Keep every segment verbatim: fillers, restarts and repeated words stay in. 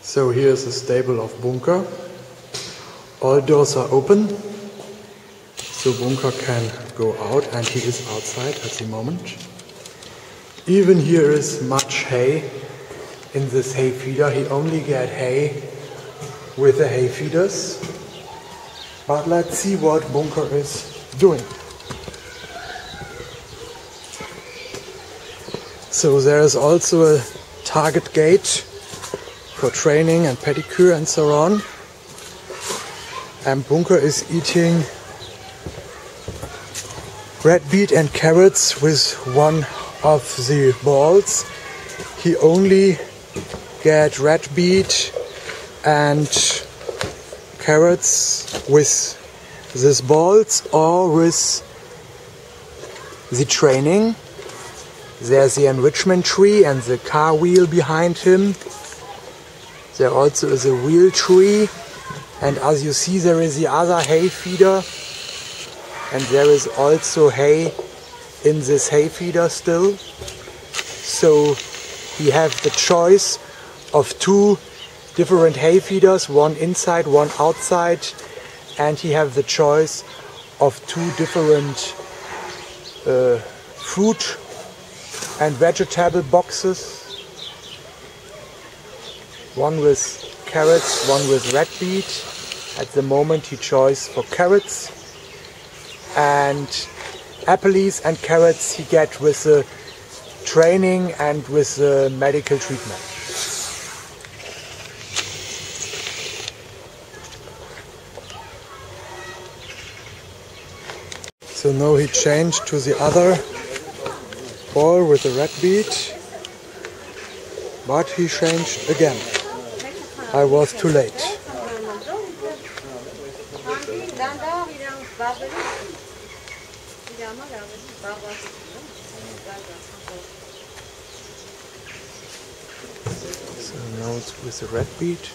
So here's the stable of Bunker. All doors are open, so Bunker can go out, and he is outside at the moment. Even here is much hay in this hay feeder. He only get hay with the hay feeders. But let's see what Bunker is doing. So there is also a target gate for training and pedicure and so on. And Bunker is eating red beet and carrots with one of the balls. He only get red beet and carrots with these balls or with the training. There's the enrichment tree and the car wheel behind him. There also is a wheel tree, and as you see there is the other hay feeder, and there is also hay in this hay feeder still. So he have the choice of two different hay feeders, one inside, one outside, and he have the choice of two different uh, fruit and vegetable boxes. One with carrots, one with red beet. At the moment he choice for carrots, and apples and carrots he get with the training and with the medical treatment. So now he changed to the other ball with the red beet, but he changed again. I was too late. So now it's with the red beet.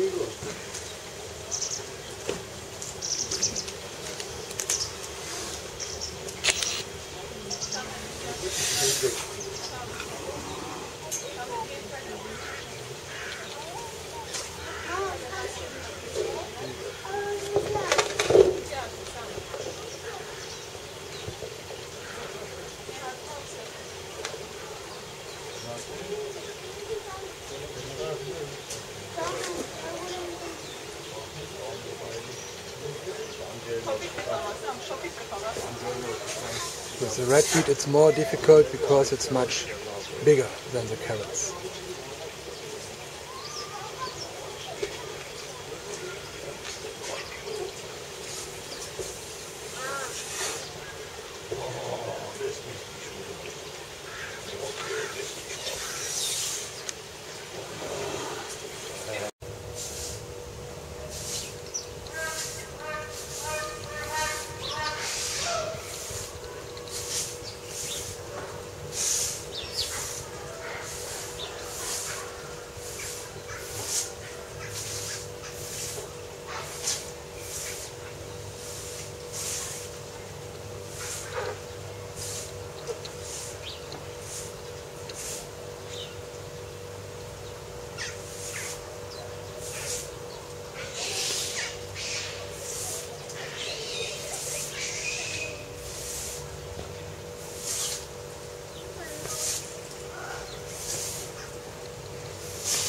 With the red beet it's more difficult because it's much bigger than the carrots.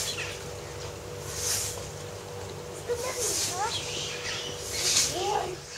Yeah.